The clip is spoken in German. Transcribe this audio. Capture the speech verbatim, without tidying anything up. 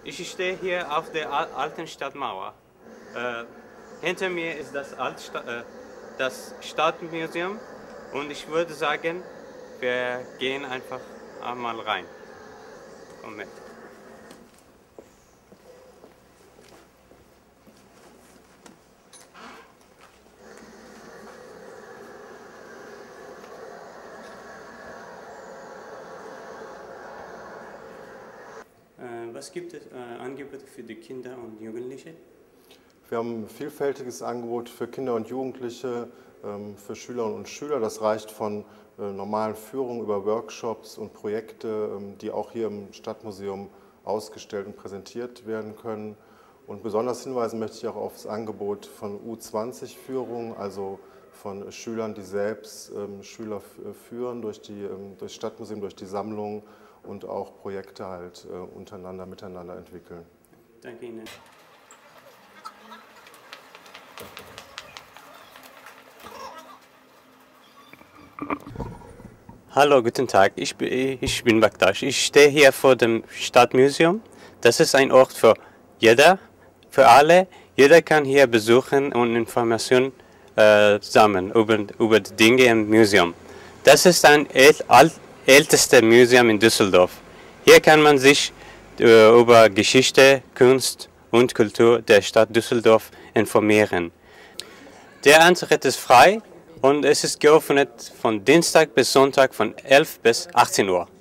Ich stehe hier auf der alten Stadtmauer. Äh, hinter mir ist das, Altsta äh, das Stadtmuseum und ich würde sagen, wir gehen einfach einmal rein. Komm mit. Was gibt es äh, Angebote für die Kinder und Jugendliche? Wir haben ein vielfältiges Angebot für Kinder und Jugendliche, ähm, für Schülerinnen und Schüler. Das reicht von äh, normalen Führungen über Workshops und Projekte, ähm, die auch hier im Stadtmuseum ausgestellt und präsentiert werden können. Und besonders hinweisen möchte ich auch auf das Angebot von U zwanzig Führungen, also von Schülern, die selbst ähm, Schüler führen durch, die, ähm, durch das Stadtmuseum, durch die Sammlung und auch Projekte halt äh, untereinander, miteinander entwickeln. Danke Ihnen. Hallo, guten Tag, ich bin, ich bin Baktash. Ich stehe hier vor dem Stadtmuseum. Das ist ein Ort für jeder, für alle. Jeder kann hier besuchen und Informationen äh, sammeln über, über die Dinge im Museum. Das ist ein alt älteste Museum in Düsseldorf. Hier kann man sich äh, über Geschichte, Kunst und Kultur der Stadt Düsseldorf informieren. Der Eintritt ist frei und es ist geöffnet von Dienstag bis Sonntag von elf bis achtzehn Uhr.